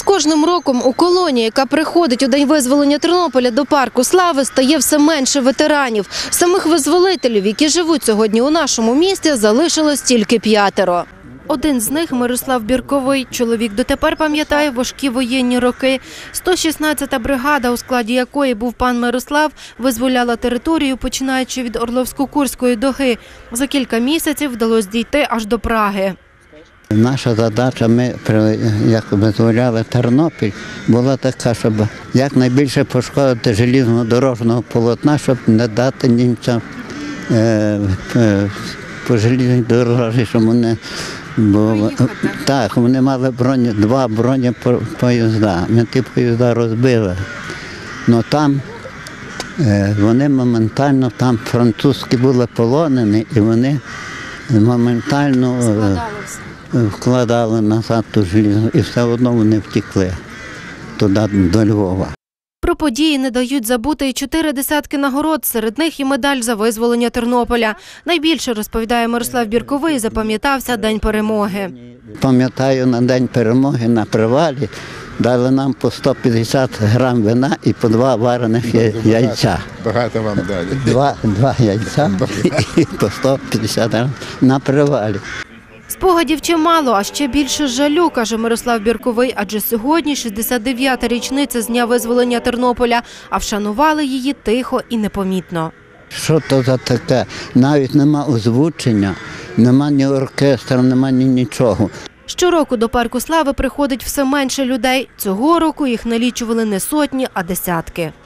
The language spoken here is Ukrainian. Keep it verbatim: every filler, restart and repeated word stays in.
кожним роком у колонії, яка приходить у День визволення Тернополя до Парку Слави, стає все менше ветеранів. Самих визволителів, які живуть сьогодні у нашому місті, залишилось тільки п'ятеро. Один з них – Мирослав Бірковий. Чоловік дотепер пам'ятає важкі воєнні роки. сто шістнадцята бригада, у складі якої був пан Мирослав, визволяла територію, починаючи від Орловсько-Курської доги. За кілька місяців вдалося дійти аж до Праги. Наша задача, ми, як визволяли Тернопіль, була така, щоб якнайбільше пошкодити железнодорожного полотна, щоб не дати німцям е, е, по железній дорозі, щоб вони були. Так, вони мали броні, два бронепоїзда. Ми ті поїзда розбили. Но там е, вони моментально, там французькі були полонені, і вони моментально е, вкладали назад ту желізну, і все одно вони втекли туди, до Львова. Про події не дають забути і чотири десятки нагород, серед них і медаль за визволення Тернополя. Найбільше, розповідає Мирослав Бірковий, запам'ятався День перемоги. Пам'ятаю, на День перемоги на привалі дали нам по сто п'ятдесят грам вина і по два варених яйця. Багато вам дали. Два, два яйця і по сто п'ятдесят грам на привалі. Спогадів чимало, а ще більше жалю, каже Мирослав Бірковий, адже сьогодні шістдесят дев'ята річниця з дня визволення Тернополя, а вшанували її тихо і непомітно. Що то за таке? Навіть нема озвучення, нема ні оркестру, нема ні нічого. Щороку до Парку Слави приходить все менше людей. Цього року їх налічували не сотні, а десятки.